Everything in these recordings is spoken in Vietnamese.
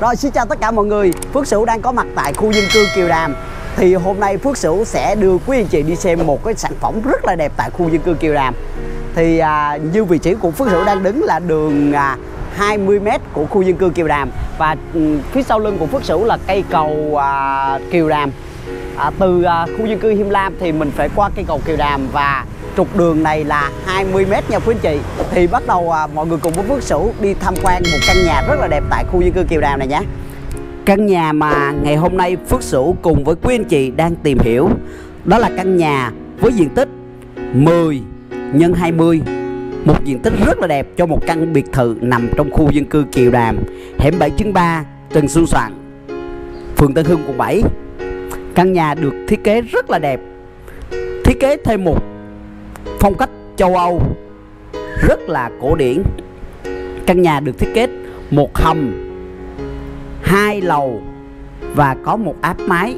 Rồi, xin chào tất cả mọi người. Phước Sửu đang có mặt tại khu dân cư Kiều Đàm. Thì hôm nay Phước Sửu sẽ đưa quý anh chị đi xem một cái sản phẩm rất là đẹp tại khu dân cư Kiều Đàm. Thì như vị trí của Phước Sửu đang đứng là đường 20m của khu dân cư Kiều Đàm. Và phía sau lưng của Phước Sửu là cây cầu Kiều Đàm. Từ khu dân cư Him Lam thì mình phải qua cây cầu Kiều Đàm và trục đường này là 20m nha quý anh chị. Thì bắt đầu mọi người cùng với Phước Sửu đi tham quan một căn nhà rất là đẹp tại khu dân cư Kiều Đàm này nhé. Căn nhà mà ngày hôm nay Phước Sửu cùng với quý anh chị đang tìm hiểu, đó là căn nhà với diện tích 10 x 20, một diện tích rất là đẹp cho một căn biệt thự nằm trong khu dân cư Kiều Đàm, hẻm 7/3, Trần Xuân Soạn, phường Tân Hưng, quận 7. Căn nhà được thiết kế rất là đẹp, thiết kế thêm một phong cách châu Âu rất là cổ điển. Căn nhà được thiết kế một hầm, 2 lầu và có một áp mái.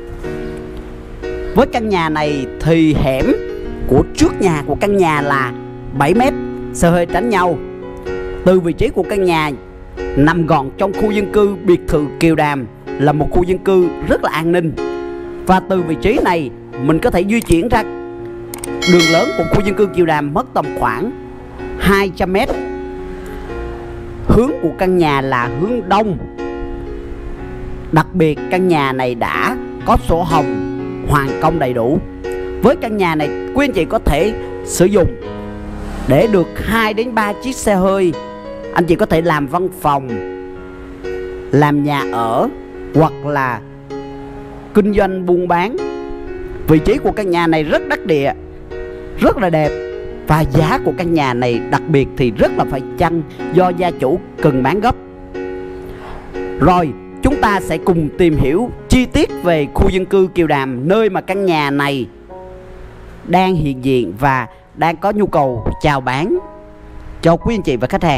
Với căn nhà này thì hẻm của trước nhà của căn nhà là 7m, xe hơi tránh nhau. Từ vị trí của căn nhà nằm gọn trong khu dân cư biệt thự Kiều Đàm, là một khu dân cư rất là an ninh. Và từ vị trí này mình có thể di chuyển ra đường lớn của khu dân cư Kiều Đàm mất tầm khoảng 200m. Hướng của căn nhà là hướng đông. Đặc biệt căn nhà này đã có sổ hồng hoàn công đầy đủ. Với căn nhà này quý anh chị có thể sử dụng để được 2 đến 3 chiếc xe hơi. Anh chị có thể làm văn phòng, làm nhà ở hoặc là kinh doanh buôn bán. Vị trí của căn nhà này rất đắc địa, rất là đẹp. Và giá của căn nhà này đặc biệt thì rất là phải chăng, do gia chủ cần bán gấp. Rồi chúng ta sẽ cùng tìm hiểu chi tiết về khu dân cư Kiều Đàm, nơi mà căn nhà này đang hiện diện và đang có nhu cầu chào bán cho quý anh chị và khách hàng.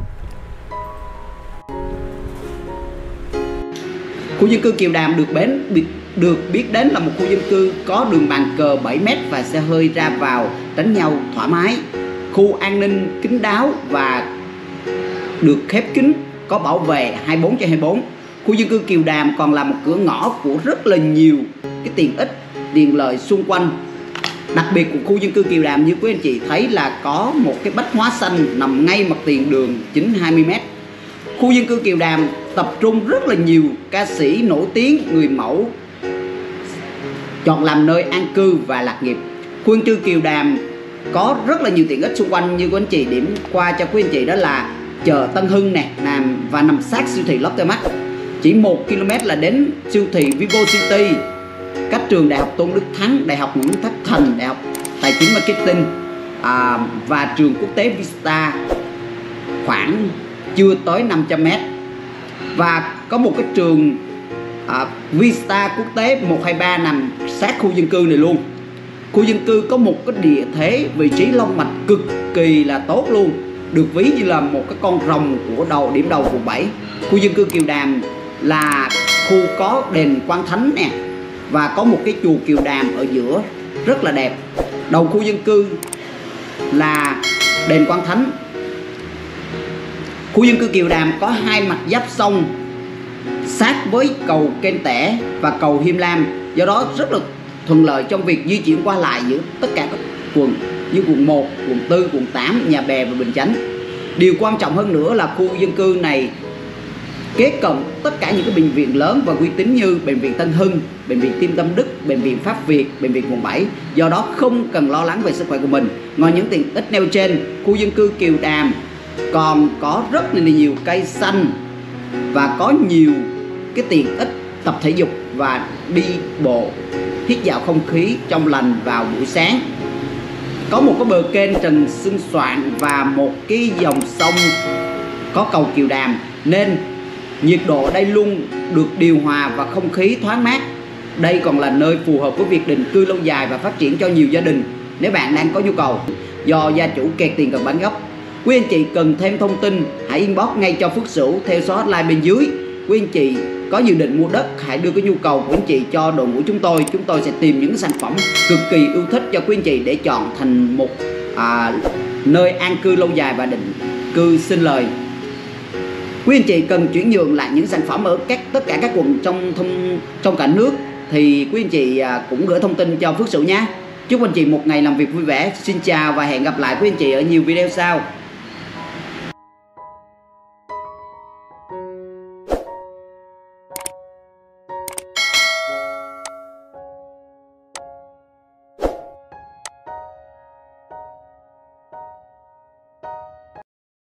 Khu dân cư Kiều Đàm được biết đến là một khu dân cư có đường bàn cờ 7m và xe hơi ra vào tránh nhau thoải mái. Khu an ninh kín đáo và được khép kín, có bảo vệ 24/24. Khu dân cư Kiều Đàm còn là một cửa ngõ của rất là nhiều cái tiện ích, tiện lợi xung quanh. Đặc biệt của khu dân cư Kiều Đàm như quý anh chị thấy là có một cái bách hóa xanh nằm ngay mặt tiền đường chính 20m. Khu dân cư Kiều Đàm tập trung rất là nhiều ca sĩ nổi tiếng, người mẫu chọn làm nơi an cư và lạc nghiệp. Khu dân cư Kiều Đàm có rất là nhiều tiện ích xung quanh, như quý anh chị điểm qua cho quý anh chị đó là chợ Tân Hưng nè, nằm sát siêu thị Lotte Mart. Chỉ 1 km là đến siêu thị Vivo City, cách trường Đại học Tôn Đức Thắng, Đại học Nguyễn Tất Thành, Đại học Tài chính Marketing và trường quốc tế Vista khoảng chưa tới 500m. Và có một cái trường Vista quốc tế 123 nằm sát khu dân cư này luôn. Khu dân cư có một cái địa thế, vị trí long mạch cực kỳ là tốt luôn, được ví như là một cái con rồng của điểm đầu quận 7. Khu dân cư Kiều Đàm là khu có đền Quan Thánh nè, và có một cái chùa Kiều Đàm ở giữa rất là đẹp. Đầu khu dân cư là đền Quan Thánh. Khu dân cư Kiều Đàm có 2 mặt giáp sông sát với cầu Kênh Tẻ và cầu Him Lam, do đó rất là thuận lợi trong việc di chuyển qua lại giữa tất cả các quận như quận 1, quận 4, quận 8, Nhà Bè và Bình Chánh. Điều quan trọng hơn nữa là khu dân cư này kế cận tất cả những cái bệnh viện lớn và uy tín như bệnh viện Tân Hưng, bệnh viện Tim Tâm Đức, bệnh viện Pháp Việt, bệnh viện quận 7. Do đó không cần lo lắng về sức khỏe của mình. Ngoài những tiện ích nêu trên, khu dân cư Kiều Đàm còn có rất là nhiều cây xanh và có nhiều cái tiện ích tập thể dục và đi bộ, hít vào không khí trong lành vào buổi sáng. Có một cái bờ kênh Trần Xuân Soạn và một cái dòng sông có cầu Kiều Đàm, nên nhiệt độ ở đây luôn được điều hòa và không khí thoáng mát. Đây còn là nơi phù hợp với việc định cư lâu dài và phát triển cho nhiều gia đình. Nếu bạn đang có nhu cầu do gia chủ kẹt tiền cần bán gấp, quý anh chị cần thêm thông tin hãy inbox ngay cho Phước Sửu theo số hotline bên dưới. Quý anh chị có dự định mua đất, hãy đưa cái nhu cầu của anh chị cho đội ngũ chúng tôi sẽ tìm những sản phẩm cực kỳ yêu thích cho quý anh chị để chọn thành một nơi an cư lâu dài và định cư sinh lời. Quý anh chị cần chuyển nhượng lại những sản phẩm ở tất cả các quận trong cả nước thì quý anh chị cũng gửi thông tin cho Phước Sửu nhé. Chúc anh chị một ngày làm việc vui vẻ. Xin chào và hẹn gặp lại quý anh chị ở nhiều video sau.